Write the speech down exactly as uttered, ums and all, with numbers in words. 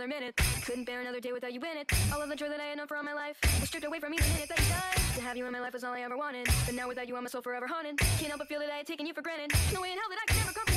minute. Couldn't bear another day without you in it. All of the joy that I had known for all my life was stripped away from me the minute that you died. To have you in my life was all I ever wanted, but now without you I'm a soul forever haunted. Can't help but feel that I had taken you for granted. No way in hell that I could ever come